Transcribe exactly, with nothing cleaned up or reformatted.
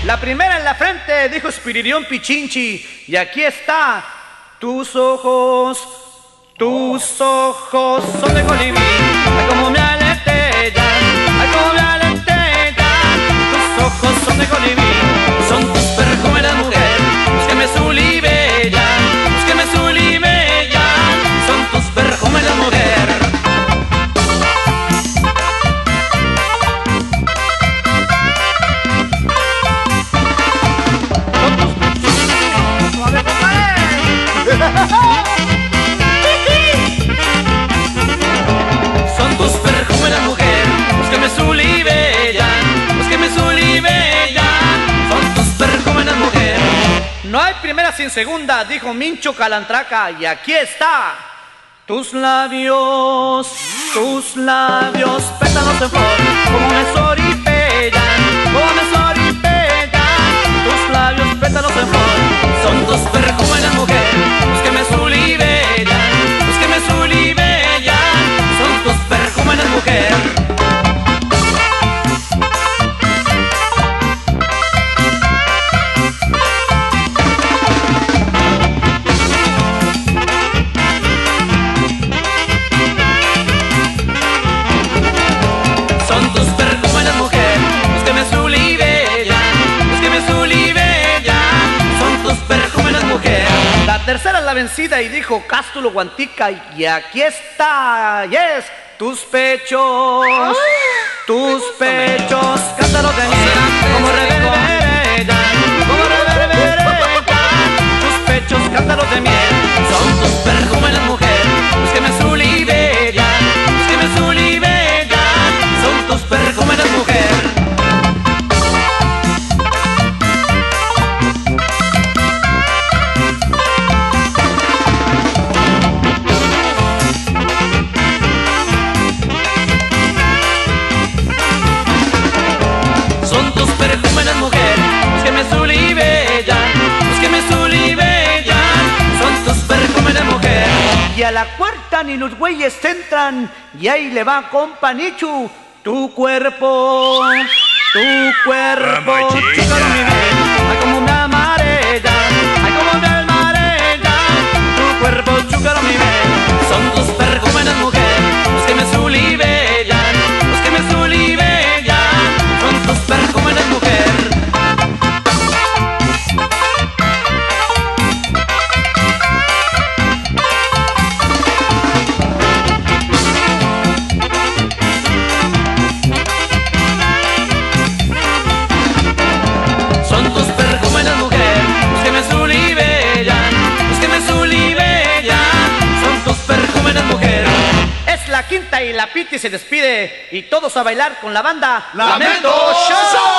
La primera en la frente, dijo Espiridión Pichinchi. Y aquí está. Tus ojos, tus ojos son de colibrí. Ay, como me aletean, ay, como me aletean. Tus ojos son de colibrí. Son tus perfumes de mujer. Búsqueme su libella, búsqueme su libella. Son tus perfumes de mujer. Son tus perfumes de mujer, búsqueme su libella, búsqueme su libella. Son tus perfumes de mujer. No hay primera sin segunda, dijo Mincho Calantraca. Y aquí está. Tus labios, tus labios, pétalos en flor, como me soripellan, como me soripellan. Tus labios, pétalos en flor, son tus perfumes de mujer. Búsqueme su libella, búsqueme su libella. Son tus perfumes de mujer. Son tus perfumes de mujer. Búsqueme su libella, búsqueme su libella. Son tus perfumes de mujer. La tercera es la vencida y dijo Cástulo Guantica. Y aquí está, yes, tus pechos, tus pechos, cántalos de miel, como reverberan, como reverberan. Tus pechos, cántalos de miel, son tus perfumes de mujer. Búsqueme su libella, búsqueme su libella. Son tus perfumes de mujer. Son tus perfumes de mujer. Búsqueme su libella, búsqueme su libella. Son tus perfumes de mujer. Y a la cuarta ni los güeyes entran. Y ahí le va compa Nichu. Tu cuerpo, tu cuerpo, chúcalo mi bien. Ay, como me amarella, ay, como me amarella. Tu cuerpo, chúcalo mi bien. Son tus perfumes de mujer. Búsqueme su libella, búsqueme su libella. Son tus perfumes de mujer. Son tus perfumes de mujer. Búsqueme su libella, búsqueme su libella. Son tus perfumes de mujer. Es la quinta y la Piti se despide. Y todos a bailar con la banda Lamento Show.